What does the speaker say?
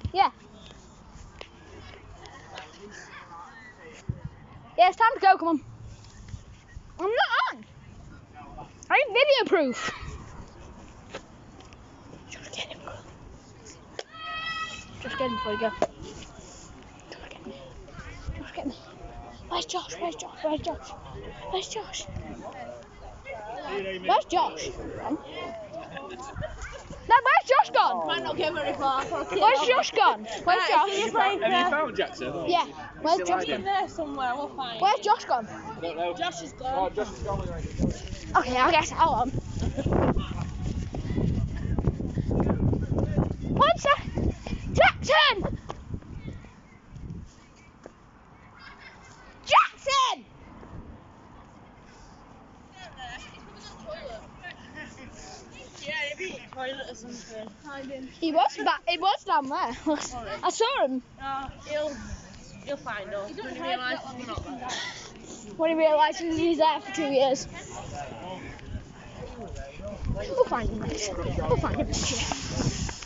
Yeah. Yeah, it's time to go, come on. I'm not on. I ain't video proof. Just get him. Just get him before you go. Just get me. Just get me. Where's Josh? Where's Josh? Where's Josh? Where's Josh? Where's Josh? No, where's Josh gone? Might not get very far. Where's Josh gone? Where's Josh? Have you found Jackson? Yeah. Where's Josh He's gone? there somewhere, we'll find. Where's Josh gone? I don't know. Josh is gone. Oh, Josh is gone. Okay, I guess I'll on. One sec. Jackson! Jackson! Yeah, maybe in the toilet or something. He was back. He was down there. I saw him He'll find us when he realises we're not there. when he realises he's there for 2 years. We'll find him next. We'll find him next year.